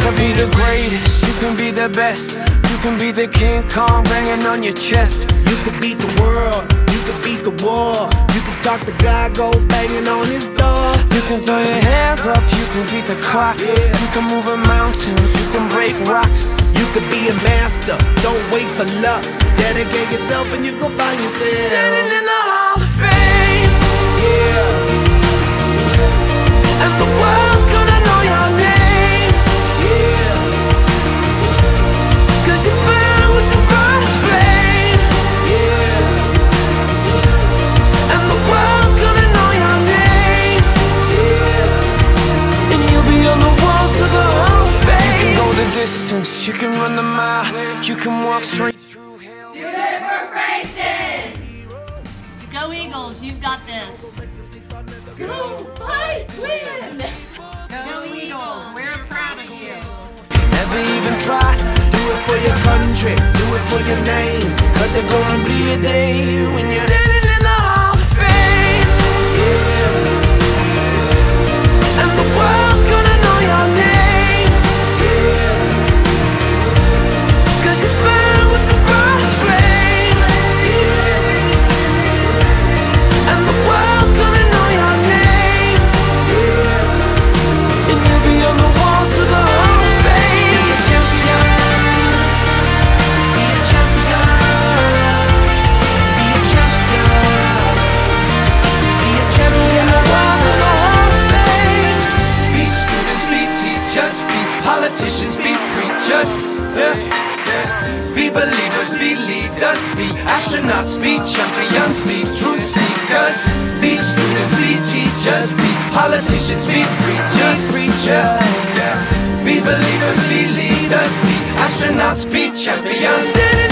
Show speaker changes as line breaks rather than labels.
wanna be the greatest, you can be the best. You can be the King Kong banging on your chest.
You can beat the world, you can beat the war. You can talk to God, go banging on his door.
You can throw your hands up, you can beat the clock. You can move a mountain, you can break rocks.
You can be a master, don't wait for luck. Dedicate yourself and you gon' find yourself
standing in the Hall of Fame.
Yeah.
And the world's gonna know your name.
Yeah.
Cause you burn with the brightest flame.
Yeah.
And the world's gonna know your name.
Yeah.
And you'll be on the walls of the Hall of Fame. You can go the distance, you can run the mile, you can walk straight through hell.
Deliver praises!
Go Eagles, you've got this.
Go fight, win!
Go Eagles, we're proud of you.
Never even try.
Do it for your country, do it for your name. Cause there's gonna be a day when you're
Standing in the Hall of Fame.
Yeah.
And the world's gonna know your name.
Yeah.
Cause you burn with the brightest flame.
Yeah.
And the world's gonna know your name.
Yeah.
And you'll be on the walls of the Hall of Fame.
Be a champion. Be a champion. Be a champion. Be a champion.
The walls of the Hall of Fame.
Be students, be teachers, be politicians, be preachers. Be believers, be leaders, be astronauts, be champions, be truth seekers. Be students, be teachers, be politicians, be preachers. Be believers, be leaders, be astronauts, be champions.
Standing